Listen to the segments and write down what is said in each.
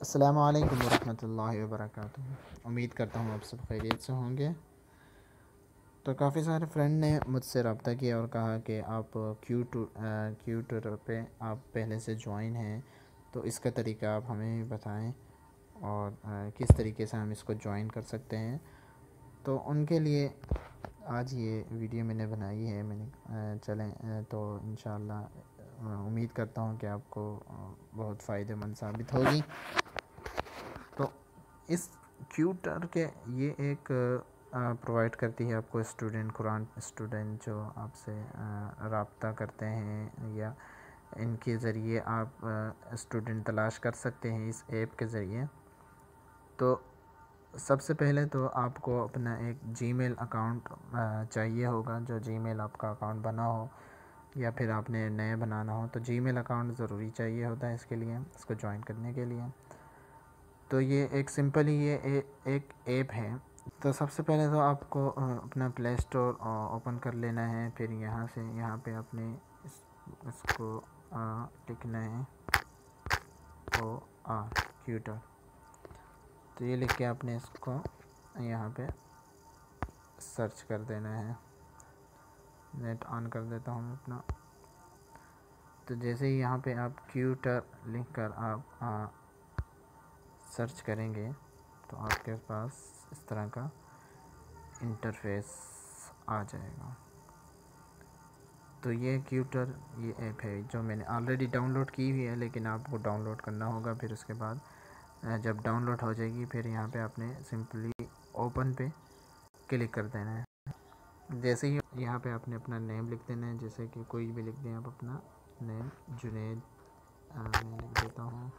अस्सलामु अलैकुम वरहमतुल्लाहि वबरकातुहू। उम्मीद करता हूँ आप सब खैरियत से होंगे। तो काफ़ी सारे फ्रेंड ने मुझसे रब्ता किया और कहा कि आप क्यूटर पे आप पहले से ज्वाइन हैं, तो इसका तरीका आप हमें बताएं और किस तरीके से हम इसको ज्वाइन कर सकते हैं। तो उनके लिए आज ये वीडियो मैंने बनाई है। चलें तो इंशाअल्लाह उम्मीद करता हूँ कि आपको बहुत फ़ायदेमंद साबित होगी। तो इस क्यूटर के ये एक प्रोवाइड करती है आपको कुरान स्टूडेंट जो आपसे रब्ता करते हैं, या इनके ज़रिए आप स्टूडेंट तलाश कर सकते हैं इस ऐप के ज़रिए। तो सबसे पहले तो आपको अपना एक जीमेल अकाउंट चाहिए होगा। जो जीमेल आपका अकाउंट बना हो या फिर आपने नया बनाना हो, तो जीमेल अकाउंट ज़रूरी चाहिए होता है इसके लिए, इसको ज्वाइन करने के लिए। तो ये एक सिंपल ही एक ऐप है। तो सबसे पहले तो आपको अपना प्ले स्टोर ओपन कर लेना है। फिर यहाँ से यहाँ पे आपने इसको लिखना है क्यूटर। तो ये लिख के आपने इसको यहाँ पे सर्च कर देना है। नेट ऑन कर देता हूँ अपना। तो जैसे ही यहाँ पे आप क्यूटर लिख कर आप सर्च करेंगे तो आपके पास इस तरह का इंटरफेस आ जाएगा। तो ये क्यूटर ये ऐप है जो मैंने ऑलरेडी डाउनलोड की हुई है, लेकिन आपको डाउनलोड करना होगा। फिर उसके बाद जब डाउनलोड हो जाएगी, फिर यहाँ पे आपने सिंपली ओपन पे क्लिक कर देना है। जैसे ही यहाँ पे आपने अपना नेम लिख देना है, जैसे कि कोई भी लिख दें आप अपना नेम। जुनेद मैं लिख देता हूँ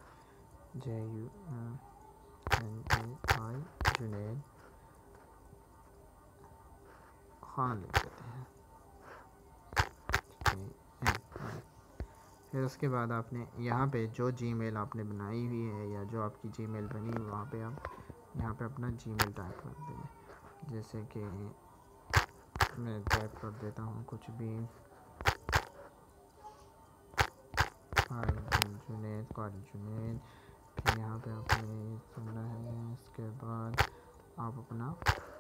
JUNAI जुनेद खान लिख देते हैं। फिर उसके बाद आपने यहाँ पे जो जीमेल आपने बनाई हुई है या जो आपकी जीमेल बनी हुई, वहाँ पे आप यहाँ पे अपना जीमेल टाइप कर दें। जैसे कि मैं टाइप कर देता हूँ कुछ भी, जुनेद कारी जुनेद। फिर यहाँ पे आपने सुनना है। इसके बाद आप अपना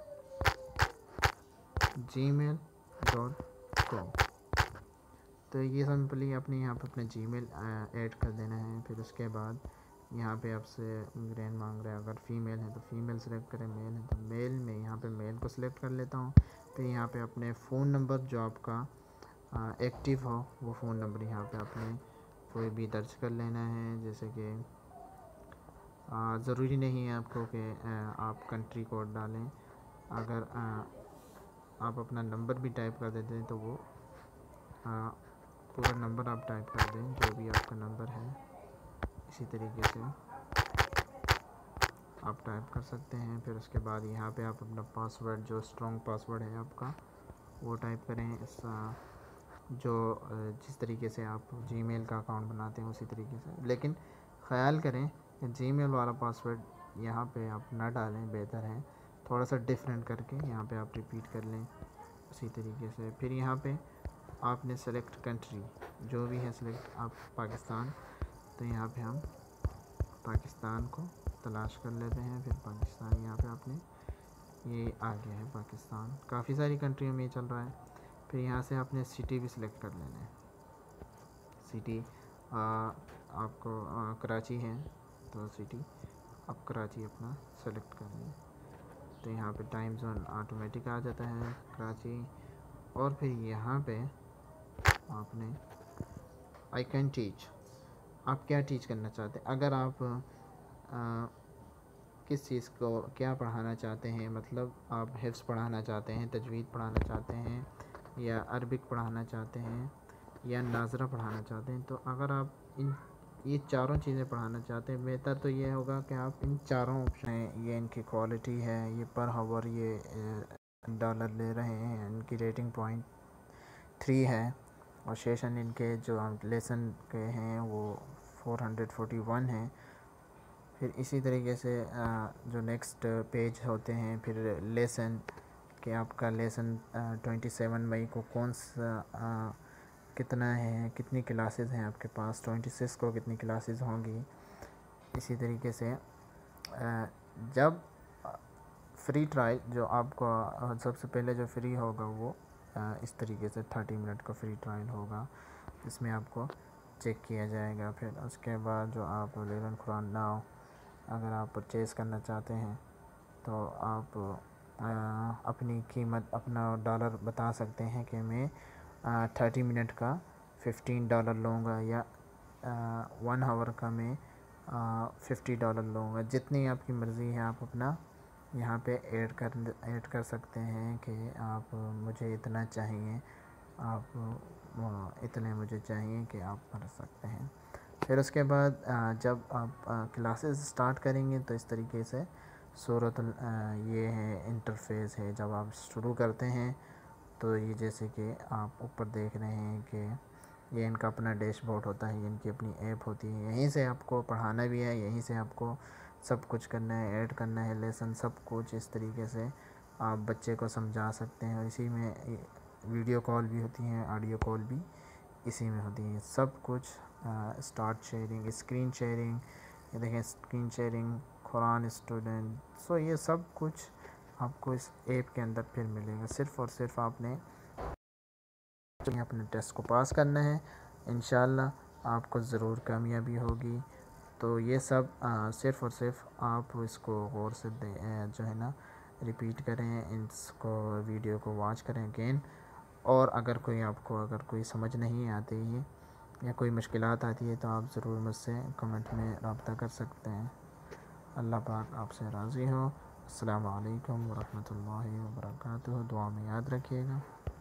gmail.com, तो ये सिंपली आपने यहाँ पे अपना जीमेल ऐड कर देना है। फिर उसके बाद यहाँ पे आपसे ग्रैंड मांग रहा है। अगर फ़ीमेल है तो फ़ीमेल सेलेक्ट करें, मेल है तो मेल में यहाँ पे मेल को सिलेक्ट कर लेता हूँ। फिर यहाँ पे अपने फ़ोन नंबर जो आपका एक्टिव हो, वो फ़ोन नंबर यहाँ पे आपने कोई भी दर्ज कर लेना है। जैसे कि ज़रूरी नहीं है आपको कि आप कंट्री कोड डालें। अगर आप अपना नंबर भी टाइप कर देते हैं तो वो पूरा नंबर आप टाइप कर दें, जो भी आपका नंबर है। इसी तरीके से आप टाइप कर सकते हैं। फिर उसके बाद यहाँ पे आप अपना पासवर्ड, जो स्ट्रॉन्ग पासवर्ड है आपका, वो टाइप करें। जिस तरीके से आप जीमेल का अकाउंट बनाते हैं उसी तरीके से, लेकिन ख़याल करें कि जीमेल वाला पासवर्ड यहाँ पे आप ना डालें, बेहतर है थोड़ा सा डिफरेंट करके यहाँ पे आप रिपीट कर लें उसी तरीके से। फिर यहाँ पे आपने सेलेक्ट कंट्री जो भी है सेलेक्ट, आप पाकिस्तान, तो यहाँ पे हम पाकिस्तान को तलाश कर लेते हैं। फिर पाकिस्तान यहाँ पे आपने ये आ गया है पाकिस्तान। काफ़ी सारी कंट्रियों में ये चल रहा है। फिर यहाँ से आपने सिटी भी सिलेक्ट कर लेना है। सिटी आपको कराची है तो सिटी आप कराची अपना सेलेक्ट कर लें। तो यहाँ पे टाइम जोन ऑटोमेटिक आ जाता है कराची। और फिर यहाँ पे आपने आई कैन टीच, आप क्या टीच करना चाहते हैं। अगर आप किस चीज़ को क्या पढ़ाना चाहते हैं, मतलब आप हिफ्ज़ पढ़ाना चाहते हैं, तजवीद पढ़ाना चाहते हैं, या अरबिक पढ़ाना चाहते हैं, या नाज़रा पढ़ाना चाहते हैं, तो अगर आप ये चारों चीज़ें पढ़ाना चाहते हैं, बेहतर तो ये होगा कि आप इन चारों ऑप्शन, ये इनकी क्वालिटी है, ये पर हावर ये डॉलर ले रहे हैं, इनकी रेटिंग .3 है, और सेशन इनके जो लेसन के हैं वो 441 हैं। फिर इसी तरीके से जो नेक्स्ट पेज होते हैं, फिर लेसन कि आपका लेसन 27 मई को कौन सा कितना है, कितनी क्लासेस हैं आपके पास, 26 को कितनी क्लासेस होंगी। इसी तरीके से जब फ्री ट्रायल जो आपको सबसे पहले जो फ्री होगा वो इस तरीके से 30 मिनट का फ्री ट्रायल होगा, इसमें आपको चेक किया जाएगा। फिर उसके बाद जो आप लेलन कुरान नाउ अगर आप परचेज़ करना चाहते हैं तो आप अपनी कीमत अपना डॉलर बता सकते हैं कि मैं 30 मिनट का $15 लूँगा या 1 आवर का मैं $50 लूँगा। जितनी आपकी मर्ज़ी है आप अपना यहाँ पे ऐड कर सकते हैं कि आप मुझे इतना चाहिए, आप इतने मुझे चाहिए कि आप भर सकते हैं। फिर उसके बाद जब आप क्लासेस स्टार्ट करेंगे तो इस तरीके से ये है इंटरफेस है। जब आप शुरू करते हैं तो ये जैसे कि आप ऊपर देख रहे हैं कि ये इनका अपना डैशबोर्ड होता है, इनकी अपनी ऐप होती है। यहीं से आपको पढ़ाना भी है, यहीं से आपको सब कुछ करना है, ऐड करना है लेसन, सब कुछ इस तरीके से आप बच्चे को समझा सकते हैं। और इसी में वीडियो कॉल भी होती हैं, ऑडियो कॉल भी इसी में होती है। सब कुछ स्टार्ट शेयरिंग, स्क्रीन शेयरिंग, ये देखें screen sharing, Quran student, so ये सब कुछ आपको इस ऐप के अंदर फिर मिलेगा। सिर्फ़ और सिर्फ आपने अपने टेस्ट को पास करना है, इंशाल्लाह आपको ज़रूर कामयाबी होगी। तो ये सब सिर्फ़ और सिर्फ आप इसको गौर से जो है ना रिपीट करें, इसको वीडियो को वॉच करें अगेन। और अगर कोई समझ नहीं आती है या कोई मुश्किलात आती है तो आप ज़रूर मुझसे कमेंट में रब्ता कर सकते हैं। अल्लाह पाक आपसे राज़ी हो। अस्सलामु अलैकुम वरहमतुल्लाहि वबरकातुहू। दुआ में याद रखिएगा।